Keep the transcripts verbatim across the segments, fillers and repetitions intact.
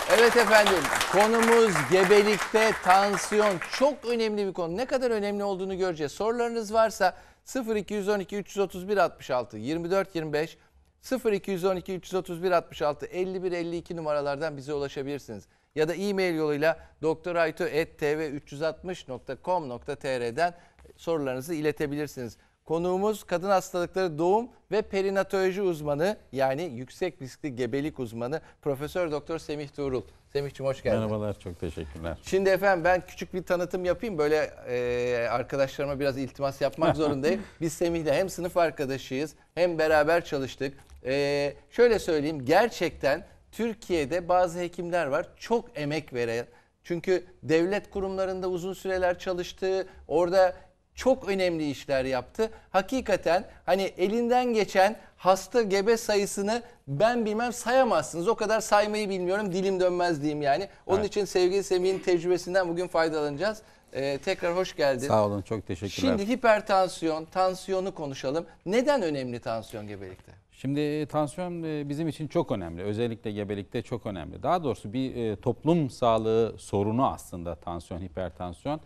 Evet efendim, konumuz gebelikte tansiyon. Çok önemli bir konu. Ne kadar önemli olduğunu göreceğiz. Sorularınız varsa sıfır iki yüz on iki üç yüz otuz bir altmış altı yirmi dört yirmi beş sıfır iki yüz on iki üç yüz otuz bir altmış altı elli bir elli iki numaralardan bize ulaşabilirsiniz. Ya da e-mail yoluyla doktoraytu et t v üç yüz altmış nokta com nokta t r'den sorularınızı iletebilirsiniz. Konuğumuz kadın hastalıkları doğum ve perinatoloji uzmanı, yani yüksek riskli gebelik uzmanı Profesör Doktor Semih Tuğrul. Semihciğim hoş geldin. Merhabalar, çok teşekkürler. Şimdi efendim ben küçük bir tanıtım yapayım. Böyle e, arkadaşlarıma biraz iltimas yapmak zorundayım. Biz Semih'le hem sınıf arkadaşıyız hem beraber çalıştık. E, şöyle söyleyeyim, gerçekten Türkiye'de bazı hekimler var çok emek veren. Çünkü devlet kurumlarında uzun süreler çalıştı. Orada çok önemli işler yaptı. Hakikaten hani elinden geçen hasta gebe sayısını ben bilmem sayamazsınız. O kadar saymayı bilmiyorum. Dilim dönmez diyeyim yani. Onun Evet. için sevgili Semih'in tecrübesinden bugün faydalanacağız. Ee, tekrar hoş geldin. Sağ olun, çok teşekkürler. Şimdi hipertansiyon, tansiyonu konuşalım. Neden önemli tansiyon gebelikte? Şimdi tansiyon bizim için çok önemli. Özellikle gebelikte çok önemli. Daha doğrusu bir toplum sağlığı sorunu aslında tansiyon, hipertansiyon.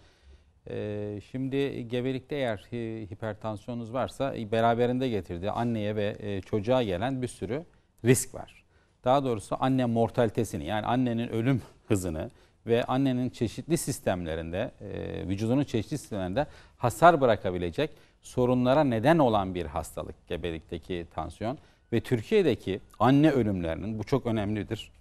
Şimdi gebelikte eğer hipertansiyonunuz varsa beraberinde getirdiği anneye ve çocuğa gelen bir sürü risk var. Daha doğrusu anne mortalitesini, yani annenin ölüm hızını ve annenin çeşitli sistemlerinde, vücudunun çeşitli sistemlerinde hasar bırakabilecek sorunlara neden olan bir hastalık gebelikteki tansiyon. Ve Türkiye'deki anne ölümlerinin, bu çok önemlidir,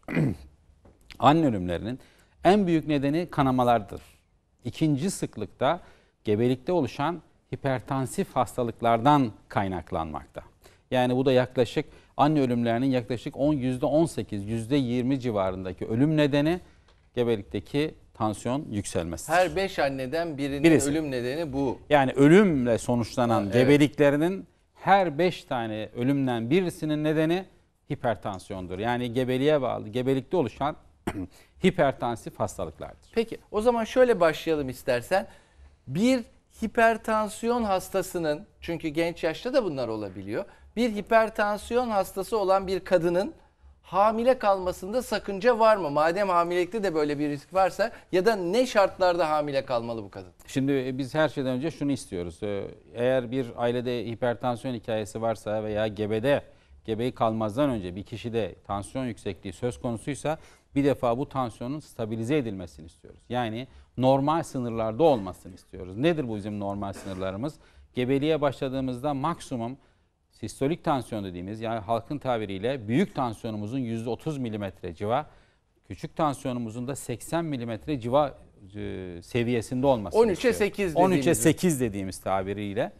anne ölümlerinin en büyük nedeni kanamalardır. İkinci sıklıkta gebelikte oluşan hipertansif hastalıklardan kaynaklanmakta. Yani bu da yaklaşık anne ölümlerinin yaklaşık yüzde on sekiz yüzde yirmi civarındaki ölüm nedeni gebelikteki tansiyon yükselmesidir. Her beş anneden birinin Birisi. ölüm nedeni bu. Yani ölümle sonuçlanan Evet. gebeliklerinin her beş tane ölümden birisinin nedeni hipertansiyondur. Yani gebeliğe bağlı, gebelikte oluşan hipertansif hastalıklardır. Peki o zaman şöyle başlayalım istersen. Bir hipertansiyon hastasının, çünkü genç yaşta da bunlar olabiliyor. Bir hipertansiyon hastası olan bir kadının hamile kalmasında sakınca var mı? Madem hamilelikte de böyle bir risk varsa, ya da ne şartlarda hamile kalmalı bu kadın? Şimdi biz her şeyden önce şunu istiyoruz. Eğer bir ailede hipertansiyon hikayesi varsa veya gebede, gebeyi kalmazdan önce bir kişide tansiyon yüksekliği söz konusuysa bir defa bu tansiyonun stabilize edilmesini istiyoruz. Yani normal sınırlarda olmasını istiyoruz. Nedir bu bizim normal sınırlarımız? Gebeliğe başladığımızda maksimum sistolik tansiyon dediğimiz, yani halkın tabiriyle büyük tansiyonumuzun yüzde otuz milimetre civa, küçük tansiyonumuzun da seksen milimetre civa e, seviyesinde olmasını on üçe istiyoruz. sekiz on üçe dediğimiz. sekiz dediğimiz tabiriyle.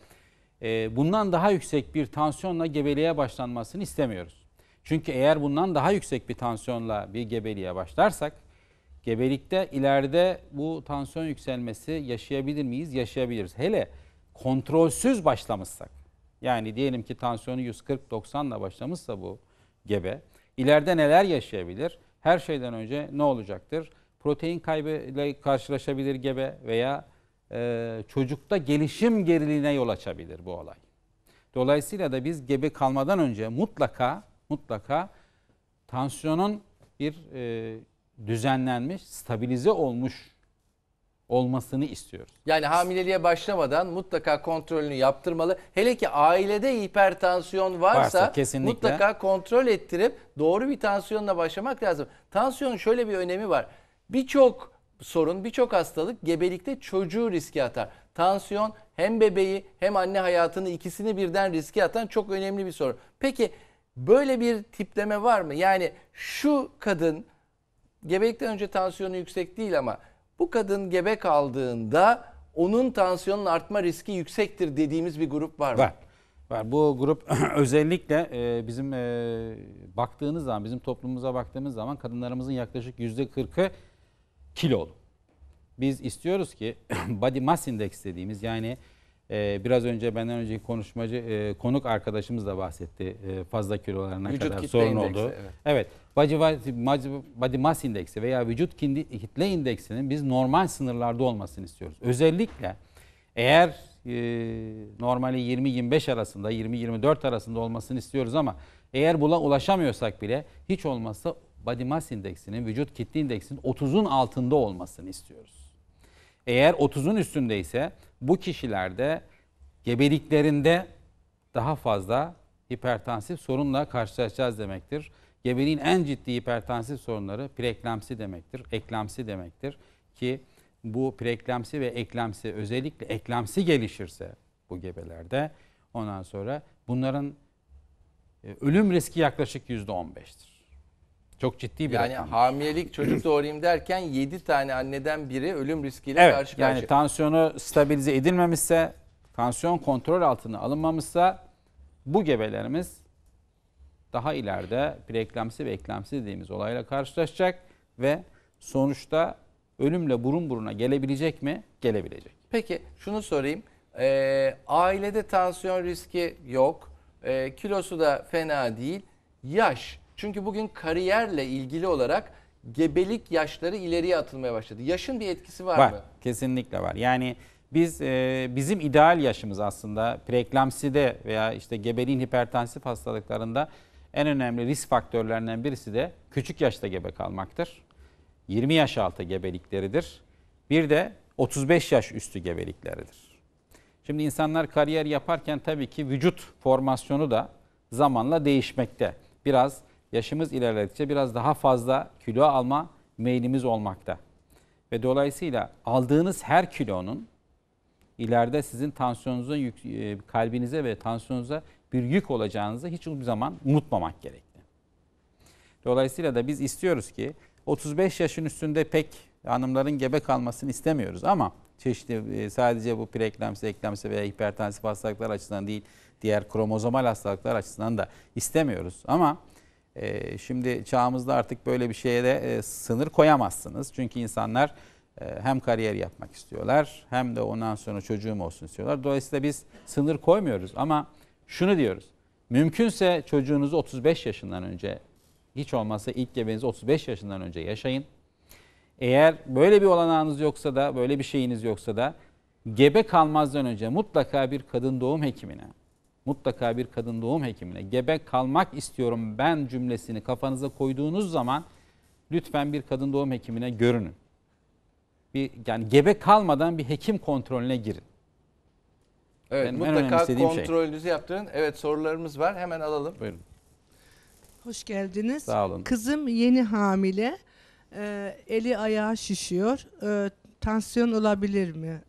E, bundan daha yüksek bir tansiyonla gebeliğe başlanmasını istemiyoruz. Çünkü eğer bundan daha yüksek bir tansiyonla bir gebeliğe başlarsak, gebelikte ileride bu tansiyon yükselmesi yaşayabilir miyiz? Yaşayabiliriz. Hele kontrolsüz başlamışsak, yani diyelim ki tansiyonu yüz kırk doksanla başlamışsa bu gebe, ileride neler yaşayabilir? Her şeyden önce ne olacaktır? Protein kaybıyla karşılaşabilir gebe veya e, çocukta gelişim geriliğine yol açabilir bu olay. Dolayısıyla da biz gebe kalmadan önce mutlaka mutlaka tansiyonun bir e, düzenlenmiş, stabilize olmuş olmasını istiyoruz. Yani hamileliğe başlamadan mutlaka kontrolünü yaptırmalı. Hele ki ailede hipertansiyon varsa, Varsa kesinlikle mutlaka kontrol ettirip doğru bir tansiyonla başlamak lazım. Tansiyonun şöyle bir önemi var. Birçok sorun, birçok hastalık gebelikte çocuğu riske atar. Tansiyon hem bebeği hem anne hayatını, ikisini birden riske atan çok önemli bir sorun. Peki böyle bir tipleme var mı? Yani şu kadın gebelikten önce tansiyonu yüksek değil ama bu kadın gebe kaldığında onun tansiyonun artma riski yüksektir dediğimiz bir grup var mı? Var. Var. Bu grup özellikle e, bizim e, baktığınız zaman, bizim toplumumuza baktığımız zaman kadınlarımızın yaklaşık yüzde kırkı kilolu. Biz istiyoruz ki body mass index dediğimiz, yani e, biraz önce benden önceki konuşmacı e, konuk arkadaşımız da bahsetti e, fazla kilolarına Vücut kadar kitle sorun indeksi, oldu. evet. Evet. Body, body mass indeksi veya vücut kitle indeksinin biz normal sınırlarda olmasını istiyoruz. Özellikle eğer e, normali yirmi yirmi beş arasında, yirmi yirmi dört arasında olmasını istiyoruz ama eğer buna ulaşamıyorsak bile hiç olmazsa body mass indeksinin, vücut kitle indeksinin otuzun altında olmasını istiyoruz. Eğer otuzun üstündeyse bu kişilerde gebeliklerinde daha fazla hipertansif sorunla karşılaşacağız demektir. Gebeliğin en ciddi hipertansif sorunları preeklamsi demektir, eklamsi demektir ki bu preeklamsi ve eklamsi, özellikle eklamsi gelişirse bu gebelerde ondan sonra bunların ölüm riski yaklaşık yüzde on beştir. Çok ciddi bir Yani rakam. hamilelik, çocuk doğurayım derken yedi tane anneden biri ölüm riskiyle Evet, karşı karşıya. yani tansiyonu stabilize edilmemişse, tansiyon kontrol altına alınmamışsa bu gebelerimiz daha ileride preeklamsi ve eklamsi dediğimiz olayla karşılaşacak ve sonuçta ölümle burun buruna gelebilecek mi? Gelebilecek. Peki şunu sorayım. Ee, ailede tansiyon riski yok. Ee, kilosu da fena değil. Yaş. Çünkü bugün kariyerle ilgili olarak gebelik yaşları ileriye atılmaya başladı. Yaşın bir etkisi var, Var, mı? kesinlikle var. Yani biz e, bizim ideal yaşımız aslında preeklamside veya işte gebeliğin hipertansif hastalıklarında en önemli risk faktörlerinden birisi de küçük yaşta gebe kalmaktır. yirmi yaş altı gebelikleridir. Bir de otuz beş yaş üstü gebelikleridir. Şimdi insanlar kariyer yaparken tabii ki vücut formasyonu da zamanla değişmekte. Biraz yaşımız ilerledikçe biraz daha fazla kilo alma meylimiz olmakta. Ve dolayısıyla aldığınız her kilonun ileride sizin tansiyonunuzun yük, kalbinize ve tansiyonunuza bir yük olacağınızı hiçbir zaman unutmamak gerekli. Dolayısıyla da biz istiyoruz ki otuz beş yaşın üstünde pek hanımların gebe kalmasını istemiyoruz ama çeşitli sadece bu preeklamsi, eklamsi veya hipertansif hastalıklar açısından değil, diğer kromozomal hastalıklar açısından da istemiyoruz. Ama e, şimdi çağımızda artık böyle bir şeye de e, sınır koyamazsınız. Çünkü insanlar e, hem kariyer yapmak istiyorlar hem de ondan sonra çocuğum olsun istiyorlar. Dolayısıyla biz sınır koymuyoruz ama şunu diyoruz. Mümkünse çocuğunuzu otuz beş yaşından önce, hiç olmazsa ilk gebenizi otuz beş yaşından önce yaşayın. Eğer böyle bir olanağınız yoksa da, böyle bir şeyiniz yoksa da gebe kalmazdan önce mutlaka bir kadın doğum hekimine, mutlaka bir kadın doğum hekimine gebe kalmak istiyorum ben cümlesini kafanıza koyduğunuz zaman lütfen bir kadın doğum hekimine görünün. Bir, yani gebe kalmadan bir hekim kontrolüne girin. Evet, Benim en mutlaka önemli kontrolünüzü şey. yaptırın. Evet, sorularımız var. Hemen alalım. Buyurun. Hoş geldiniz. Sağ olun. Kızım yeni hamile. Ee, eli ayağı şişiyor. Ee, tansiyon olabilir mi?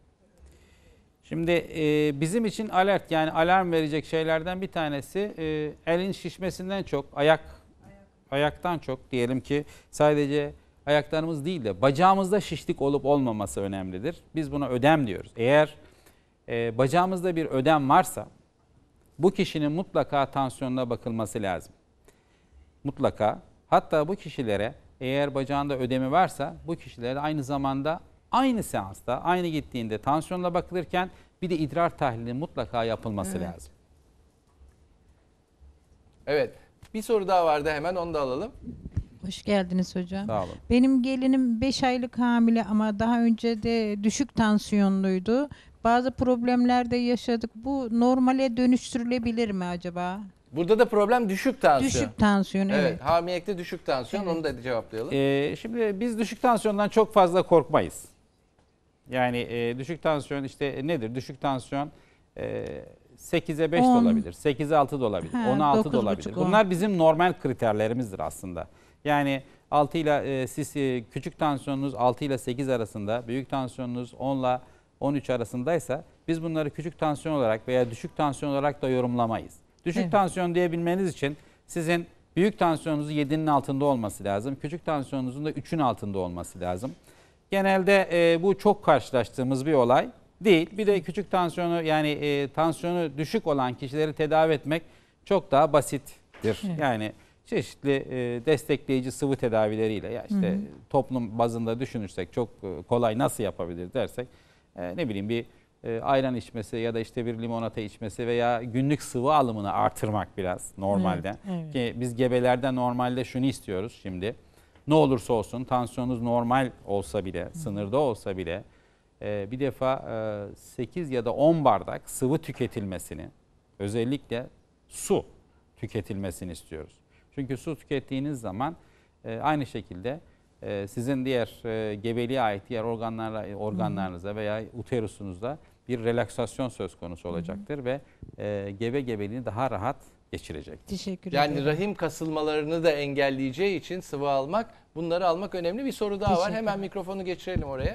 Şimdi e, bizim için alert, yani alarm verecek şeylerden bir tanesi e, elin şişmesinden çok ayak, ayak ayaktan çok diyelim ki sadece ayaklarımız değil de bacağımızda şişlik olup olmaması önemlidir. Biz buna ödem diyoruz. Eğer e, bacağımızda bir ödem varsa bu kişinin mutlaka tansiyonuna bakılması lazım. Mutlaka. Hatta bu kişilere eğer bacağında ödemi varsa bu kişilere aynı zamanda aynı seansta, aynı gittiğinde tansiyonla bakılırken bir de idrar tahlili mutlaka yapılması Evet. lazım. Evet. Bir soru daha vardı, hemen onu da alalım. Hoş geldiniz hocam. Sağ olun. Benim gelinim beş aylık hamile ama daha önce de düşük tansiyonluydu. Bazı problemler de yaşadık. Bu normale dönüştürülebilir mi acaba? Burada da problem düşük tansiyon. Düşük tansiyon, Evet, evet. hamilelikte düşük tansiyon, Evet. onu da cevaplayalım. Ee, şimdi biz düşük tansiyondan çok fazla korkmayız. Yani e, düşük tansiyon işte nedir? Düşük tansiyon e, sekize beş de on. olabilir, sekize altı da olabilir, Ha, on altı da dokuz olabilir. buçuk, on. Bunlar bizim normal kriterlerimizdir aslında. Yani altı ile siz e, küçük tansiyonunuz altı ile sekiz arasında, büyük tansiyonunuz on ile on üç arasındaysa biz bunları küçük tansiyon olarak veya düşük tansiyon olarak da yorumlamayız. Düşük Evet. tansiyon diyebilmeniz için sizin büyük tansiyonunuzun yedinin altında olması lazım. Küçük tansiyonunuzun da üçün altında olması lazım. Genelde e, bu çok karşılaştığımız bir olay değil. Bir de küçük tansiyonu yani e, tansiyonu düşük olan kişileri tedavi etmek çok daha basittir. Evet. Yani çeşitli e, destekleyici sıvı tedavileriyle ya işte Hı hı. toplum bazında düşünürsek çok e, kolay nasıl yapabilir dersek e, ne bileyim bir e, ayran içmesi ya da işte bir limonata içmesi veya günlük sıvı alımını artırmak biraz normalde. Evet, evet. Ki biz gebelerde normalde şunu istiyoruz şimdi. Ne olursa olsun tansiyonunuz normal olsa bile, sınırda olsa bile e, bir defa e, sekiz ya da on bardak sıvı tüketilmesini, özellikle su tüketilmesini istiyoruz. Çünkü su tükettiğiniz zaman E, aynı şekilde e, sizin diğer e, gebeliğe ait diğer organlarla, organlarınıza veya uterusunuzda bir relaksasyon söz konusu olacaktır hı hı. ve e, gebe gebeliğini daha rahat geçirecektir. Teşekkür Yani ederim. rahim kasılmalarını da engelleyeceği için sıvı almak, bunları almak önemli. Bir soru daha var. Hemen mikrofonu geçirelim oraya.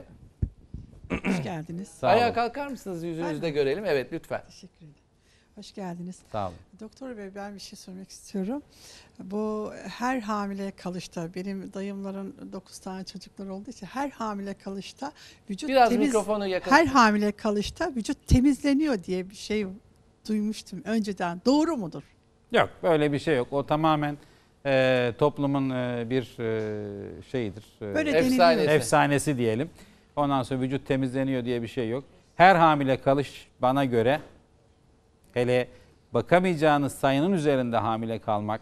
Hoş geldiniz. Sağ olun. Ayağa kalkar mısınız, yüzünüzde görelim? Evet, lütfen. Teşekkür ederim. Hoş geldiniz. Sağ olun. Doktor Bey, ben bir şey sormak istiyorum. Bu her hamile kalışta, benim dayımların dokuz tane çocukları olduğu için her hamile kalışta vücut Biraz temiz, mikrofonu yakın. her hamile kalışta vücut temizleniyor diye bir şey duymuştum önceden. Doğru mudur? Yok, böyle bir şey yok. O tamamen e, toplumun e, bir e, şeyidir. E, Böyle Efsanesi. deniliyor. efsanesi diyelim. Ondan sonra vücut temizleniyor diye bir şey yok. Her hamile kalış bana göre, hele bakamayacağınız sayının üzerinde hamile kalmak,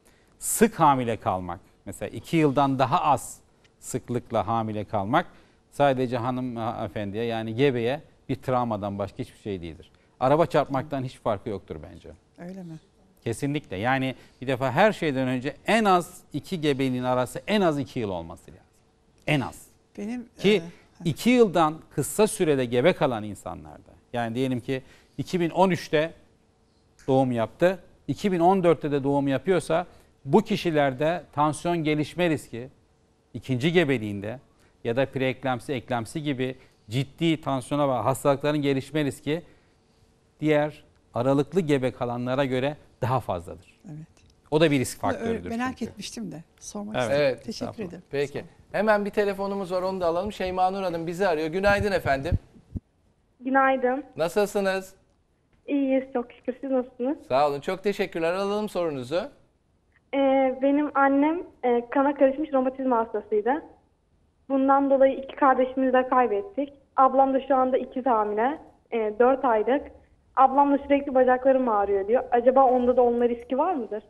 sık hamile kalmak, mesela iki yıldan daha az sıklıkla hamile kalmak sadece hanımefendiye, yani gebeye bir travmadan başka hiçbir şey değildir. Araba çarpmaktan hiç farkı yoktur bence. Öyle mi? Kesinlikle. Yani bir defa her şeyden önce en az iki gebeliğin arası en az iki yıl olması lazım. En az. Benim Ki e, iki yıldan kısa sürede gebe kalan insanlarda, yani diyelim ki iki bin on üçte doğum yaptı, iki bin on dörtte de doğum yapıyorsa bu kişilerde tansiyon gelişme riski ikinci gebeliğinde ya da preeklemsi, eklemsi gibi ciddi tansiyona ve hastalıkların gelişme riski diğer aralıklı gebe kalanlara göre daha fazladır. evet. O da bir risk Öyle faktörüdür. merak çünkü. etmiştim de sormak Evet. istedim. Evet, Teşekkür estağfurullah. ederim. Peki. Hemen bir telefonumuz var, onu da alalım. Şeyma Nur Hanım bizi arıyor. Günaydın efendim. Günaydın. Nasılsınız? İyiyiz çok şükür. Siz nasılsınız? Sağ olun. Çok teşekkürler. Alalım sorunuzu. Ee, benim annem e, kana karışmış romatizma hastasıydı. Bundan dolayı iki kardeşimizi de kaybettik. Ablam da şu anda ikiz hamile. E, dört aylık. Ablam da sürekli bacaklarım ağrıyor diyor. Acaba onda da olma riski var mıdır?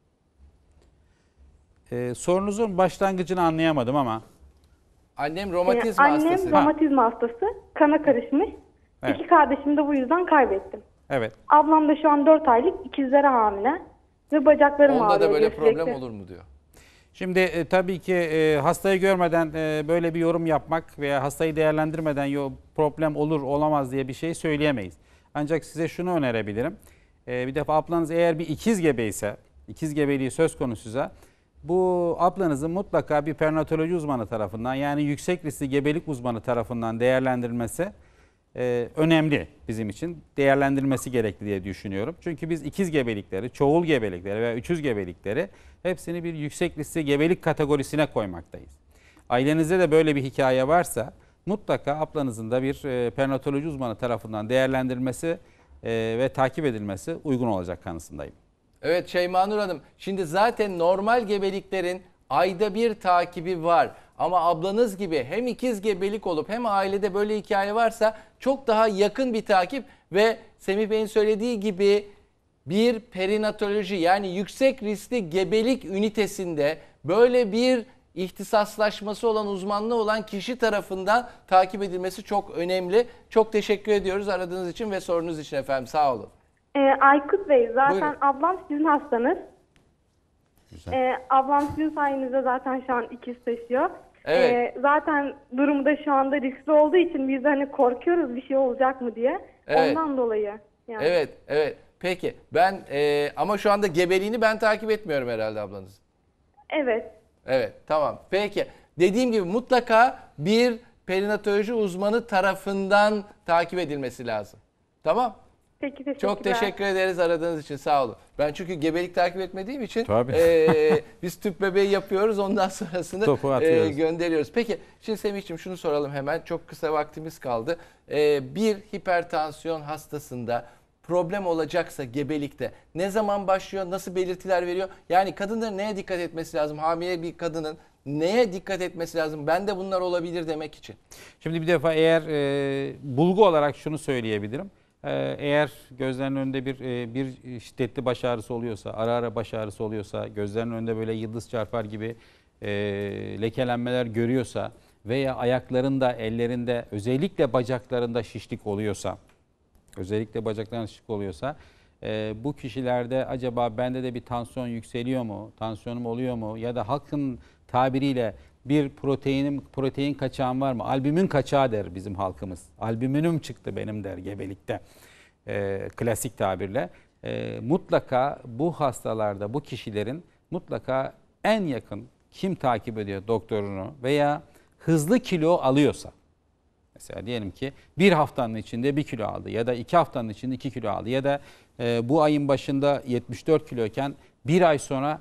Ee, sorunuzun başlangıcını anlayamadım ama Annem Ee, romatizma annem hastası. romatizma hastası. Kana karışmış. Evet. İki kardeşimi de bu yüzden kaybettim. evet. Ablam da şu an dört aylık, ikizlere hamile. Ve bacaklarım Onda ağrıyor da böyle diyor problem sürekli. olur mu diyor. Şimdi e, tabii ki e, hastayı görmeden e, böyle bir yorum yapmak veya hastayı değerlendirmeden yo, problem olur olamaz diye bir şey söyleyemeyiz. Ancak size şunu önerebilirim. E, bir defa ablanız eğer bir ikiz gebe ise, ikiz gebeliği söz konusuysa, bu ablanızın mutlaka bir perinatoloji uzmanı tarafından, yani yüksek riskli gebelik uzmanı tarafından değerlendirilmesi e, önemli bizim için. Değerlendirilmesi gerekli diye düşünüyorum. Çünkü biz ikiz gebelikleri, çoğul gebelikleri veya üçüz gebelikleri hepsini bir yüksek riskli gebelik kategorisine koymaktayız. Ailenizde de böyle bir hikaye varsa mutlaka ablanızın da bir e, perinatoloji uzmanı tarafından değerlendirilmesi e, ve takip edilmesi uygun olacak kanısındayım. Evet Şeyma Nur Hanım, şimdi zaten normal gebeliklerin ayda bir takibi var. Ama ablanız gibi hem ikiz gebelik olup hem ailede böyle hikaye varsa çok daha yakın bir takip ve Semih Bey'in söylediği gibi bir perinatoloji, yani yüksek riskli gebelik ünitesinde böyle bir ihtisaslaşması olan, uzmanlığı olan kişi tarafından takip edilmesi çok önemli. Çok teşekkür ediyoruz aradığınız için ve sorunuz için efendim, sağ olun. Ee, Aykut Bey, zaten Buyurun. ablam sizin hastanız. Güzel. Ee, ablam sizin sayenizde zaten şu an ikiz taşıyor. Evet. Ee, zaten durumu da şu anda riskli olduğu için biz de hani korkuyoruz bir şey olacak mı diye. Evet. Ondan dolayı. Yani. Evet, evet. Peki ben e, ama şu anda gebeliğini ben takip etmiyorum herhalde ablanız. Evet. Evet, tamam. Peki. Dediğim gibi mutlaka bir perinatoloji uzmanı tarafından takip edilmesi lazım. Tamam? Peki, teşekkürler. Çok teşekkür ederiz aradığınız için, sağ olun. Ben çünkü gebelik takip etmediğim için Tabii. e, biz tüp bebeği yapıyoruz, ondan sonrasını Topu e, atıyoruz. gönderiyoruz. Peki şimdi Semih'ciğim şunu soralım hemen, çok kısa vaktimiz kaldı. E, bir hipertansiyon hastasında problem olacaksa gebelikte ne zaman başlıyor, nasıl belirtiler veriyor? Yani kadınların neye dikkat etmesi lazım? Hamile bir kadının neye dikkat etmesi lazım? Bende bunlar olabilir demek için. Şimdi bir defa eğer e, bulgu olarak şunu söyleyebilirim. E, eğer gözlerinin önünde bir e, bir şiddetli baş ağrısı oluyorsa, ara ara baş ağrısı oluyorsa, gözlerinin önünde böyle yıldız çarpar gibi e, lekelenmeler görüyorsa veya ayaklarında, ellerinde, özellikle bacaklarında şişlik oluyorsa, özellikle bacaklarında şişlik oluyorsa, e, bu kişilerde acaba bende de bir tansiyon yükseliyor mu, tansiyonum oluyor mu ya da halkın tabiriyle bir proteinim protein kaçağım var mı? Albümin kaçağı der bizim halkımız. Albüminüm çıktı benim der gebelikte. E, klasik tabirle. E, mutlaka bu hastalarda, bu kişilerin mutlaka en yakın kim takip ediyor doktorunu veya hızlı kilo alıyorsa, mesela diyelim ki bir haftanın içinde bir kilo aldı ya da iki haftanın içinde iki kilo aldı ya da e, bu ayın başında yetmiş dört kiloyken bir ay sonra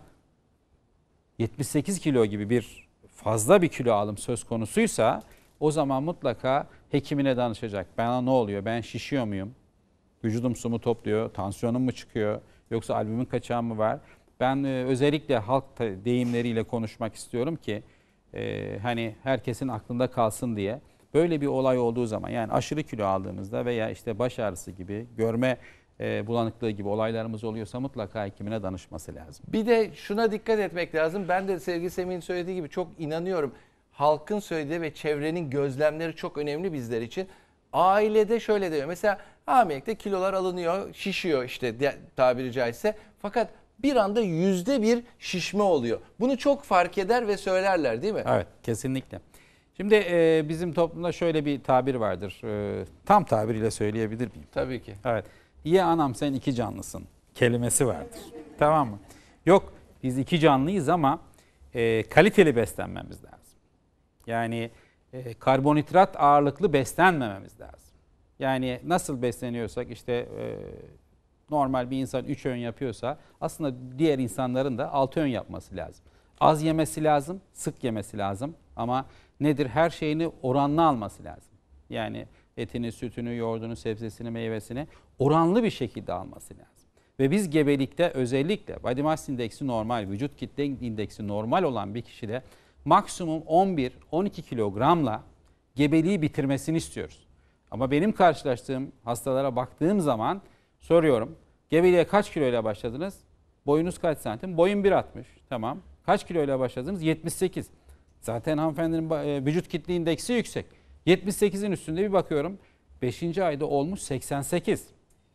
yetmiş sekiz kilo gibi bir fazla bir kilo alım söz konusuysa o zaman mutlaka hekimine danışacak. Bana ne oluyor? Ben şişiyor muyum? Vücudum su mu topluyor? Tansiyonum mu çıkıyor? Yoksa albümin kaçağı mı var? Ben e, özellikle halk deyimleriyle konuşmak istiyorum ki e, hani herkesin aklında kalsın diye. Böyle bir olay olduğu zaman, yani aşırı kilo aldığımızda veya işte baş ağrısı gibi, görme e, bulanıklığı gibi olaylarımız oluyorsa mutlaka hekimine danışması lazım. Bir de şuna dikkat etmek lazım. Ben de sevgili Semih'in söylediği gibi çok inanıyorum. Halkın söylediği ve çevrenin gözlemleri çok önemli bizler için. Ailede şöyle diyor. Mesela hamilelikte kilolar alınıyor, şişiyor işte tabiri caizse. Fakat bir anda yüzde bir şişme oluyor. Bunu çok fark eder ve söylerler, değil mi? Evet, kesinlikle. Şimdi e, bizim toplumda şöyle bir tabir vardır. E, tam tabiriyle söyleyebilir miyim? Tabii ki. Evet. Ye anam sen iki canlısın kelimesi vardır. Tamam mı? Yok, biz iki canlıyız ama e, kaliteli beslenmemiz lazım. Yani e, karbonhidrat ağırlıklı beslenmememiz lazım. Yani nasıl besleniyorsak işte e, normal bir insan üç öğün yapıyorsa aslında diğer insanların da altı öğün yapması lazım. Az yemesi lazım, sık yemesi lazım ama nedir? Her şeyini oranlı alması lazım. Yani etini, sütünü, yoğurdunu, sebzesini, meyvesini oranlı bir şekilde alması lazım. Ve biz gebelikte özellikle body mass indeksi normal, vücut kitle indeksi normal olan bir kişide maksimum on bir on iki kilogramla gebeliği bitirmesini istiyoruz. Ama benim karşılaştığım hastalara baktığım zaman soruyorum. Gebeliğe kaç kiloyla başladınız? Boyunuz kaç santim? Boyum bir altmış. Tamam. Kaç kiloyla başladınız? yetmiş sekiz. Zaten hanımefendinin vücut kitle indeksi yüksek. yetmiş sekizin üstünde bir bakıyorum. beşinci ayda olmuş seksen sekiz.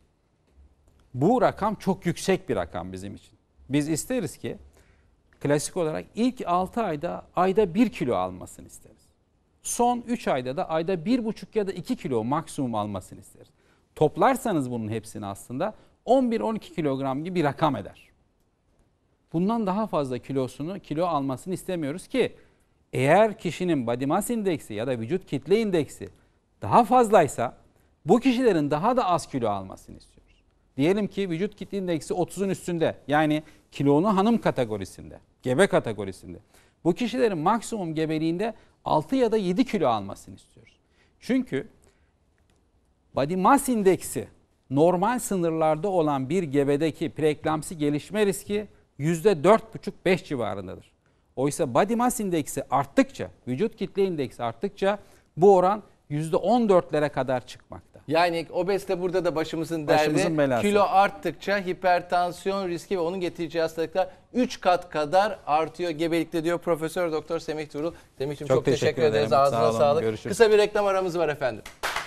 Bu rakam çok yüksek bir rakam bizim için. Biz isteriz ki klasik olarak ilk altı ayda ayda bir kilo almasını isteriz. Son üç ayda da ayda bir buçuk ya da iki kilo maksimum almasını isteriz. Toplarsanız bunun hepsini aslında on bir on iki kilogram gibi bir rakam eder. Bundan daha fazla kilosunu kilo almasını istemiyoruz ki eğer kişinin body mass indeksi ya da vücut kitle indeksi daha fazlaysa bu kişilerin daha da az kilo almasını istiyoruz. Diyelim ki vücut kitle indeksi otuzun üstünde, yani kilolu hanım kategorisinde, gebe kategorisinde. Bu kişilerin maksimum gebeliğinde altı ya da yedi kilo almasını istiyoruz. Çünkü body mass indeksi normal sınırlarda olan bir gebedeki preeklamsi gelişme riski yüzde dört buçuk beş civarındadır. Oysa body mass indeksi arttıkça, vücut kitle indeksi arttıkça bu oran yüzde on dörtlere kadar çıkmakta. Yani obezite burada da başımızın derdi. Başımızın belası. Kilo arttıkça hipertansiyon riski ve onun getireceği hastalıklar üç kat kadar artıyor gebelikte diyor Profesör Doktor Semih Tuğrul. Semih'ciğim çok, çok teşekkür, teşekkür ederiz. Ağzına Sağ olun, sağlık. görüşürüz. Kısa bir reklam aramız var efendim.